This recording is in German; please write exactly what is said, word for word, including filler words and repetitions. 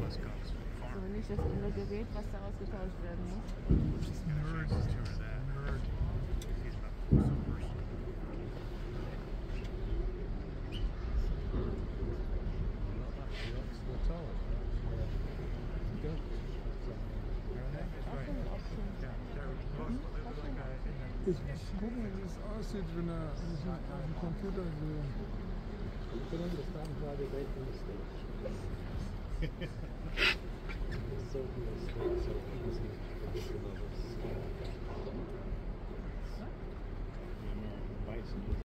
Also nicht das innere Gerät, was da ausgetauscht werden muss. Nerd. Nerd. Ich muss gucken, wie es aussieht, wenn er wenn ich auf dem Computer sehe. You can understand why they wait in the stage. It's so good, so easy for different levels.